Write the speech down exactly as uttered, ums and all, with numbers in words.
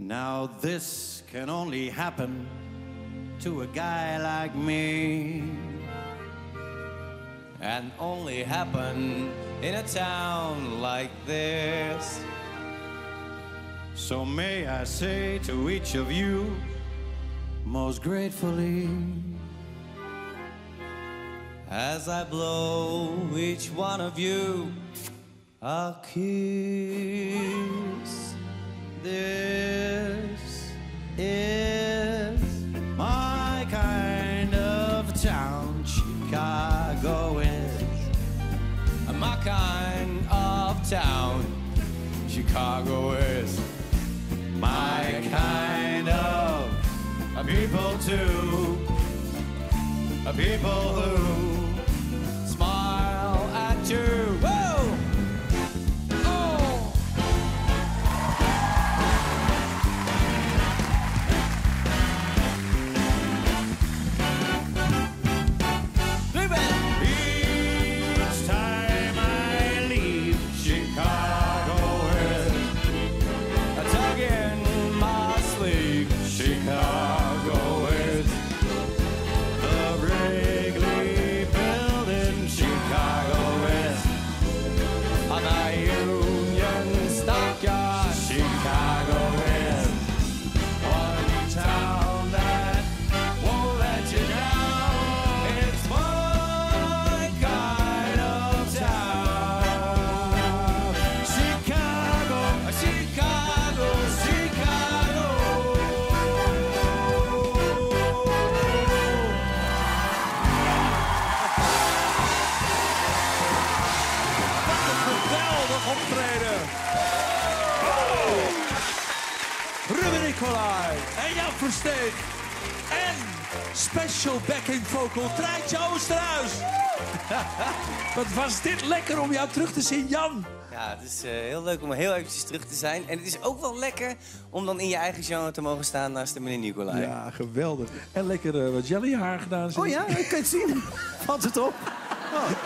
Now this can only happen to a guy like me, and only happen in a town like this. So may I say to each of you, most gratefully, as I blow each one of you a kiss. This is my kind of town. Chicago is my kind of town. Chicago is my kind of people too. People who smile at you. Whoa! En Jan Versteeg. En special backing vocal Treintje Oosterhuis. Wat was dit lekker om jou terug te zien, Jan. Ja, het is uh, heel leuk om heel eventjes terug te zijn. En het is ook wel lekker om dan in je eigen genre te mogen staan naast de meneer Nicolai. Ja, geweldig. En lekker uh, wat jellyhaar gedaan. Oh ja, ik kan het zien. Valt het op? Oh.